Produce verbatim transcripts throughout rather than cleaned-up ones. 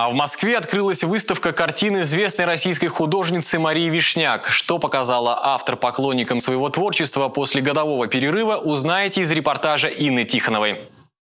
А в Москве открылась выставка картин известной российской художницы Марии Вишняк. Что показала автор поклонникам своего творчества после годового перерыва, узнаете из репортажа Инны Тихоновой.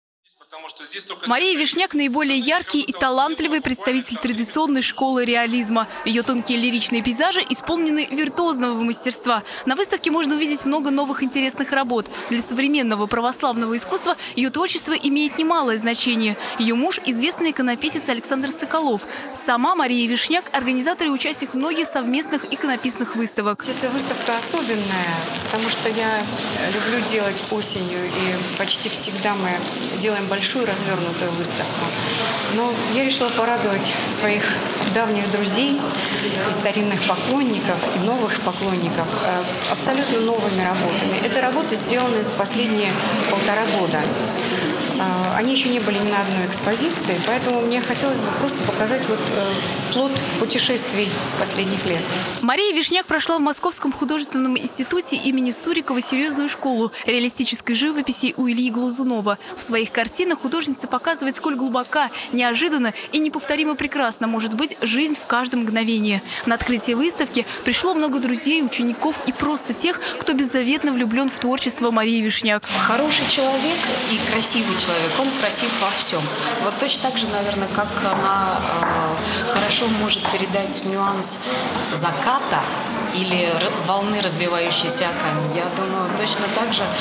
Мария Вишняк – наиболее яркий и талантливый представитель традиционной школы реализма. Ее тонкие лиричные пейзажи исполнены виртуозного мастерства. На выставке можно увидеть много новых интересных работ. Для современного православного искусства ее творчество имеет немалое значение. Ее муж – известный иконописец Александр Соколов. Сама Мария Вишняк – организатор и участник многих совместных иконописных выставок. Эта выставка особенная, потому что я люблю делать осенью, и почти всегда мы делаем большую развернутую выставку. Но я решила порадовать своих давних друзей, старинных поклонников и новых поклонников абсолютно новыми работами. Это работы сделаны за последние полтора года. Они еще не были ни на одной экспозиции, поэтому мне хотелось бы просто показать вот плод путешествий последних лет. Мария Вишняк прошла в Московском художественном институте имени Сурикова серьезную школу реалистической живописи у Ильи Глазунова. В своих картинах художница показывает, сколь глубока, неожиданно и неповторимо прекрасна может быть жизнь в каждом мгновении. На открытие выставки пришло много друзей, учеников и просто тех, кто беззаветно влюблен в творчество Марии Вишняк. Хороший человек и красивый человек. Он красив во всем. Вот точно так же, наверное, как она э, хорошо может передать нюанс заката или волны, разбивающейся о камень. Я думаю, точно так же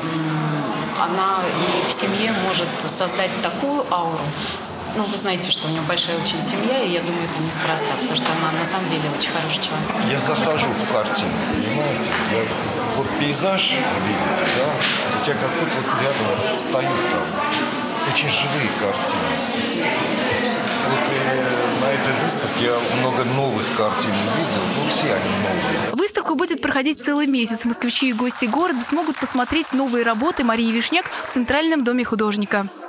э, она и в семье может создать такую ауру. Ну, вы знаете, что у нее большая очень семья, и я думаю, это неспроста, потому что она на самом деле очень хороший человек. Я захожу в картину, понимаете? Я, вот пейзаж, видите, да? Я как будто вот рядом стою там. Очень живые картины. Вот и на этой выставке я много новых картин увидел, ну все они новые. Выставка будет проходить целый месяц. Москвичи и гости города смогут посмотреть новые работы Марии Вишняк в Центральном доме художника.